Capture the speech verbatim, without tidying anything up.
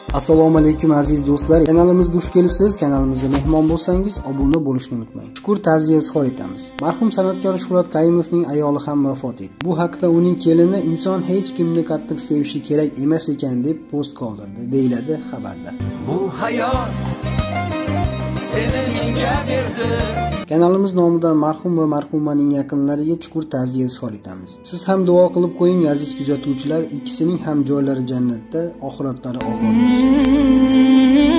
Assalomu alaykum aziz do'stlar. Kanalimizga xush kelibsiz. Kanalimizga mehmon bo'lsangiz, obuna bo'lishni unutmang. Chuqur ta'ziya izhor etamiz. Marhum san'atkor Shuhrat Qayumovning ayoli ham vafot etdi. Bu haqda uning kelini inson hech kimni qattiq sevishi kerak emas ekan deb post qoldirdi, deyiladi xabarda. Bu hayot seni menga berdi. Kanalimiz nomidan marhum va marhumaning yaqinlariga chuqur ta'ziya izhor etamiz. Siz ham duo qilib qo'ying aziz kuzatuvchilar, ikkisining ham joylari jannatda, oxiratlari obod bo'lsin.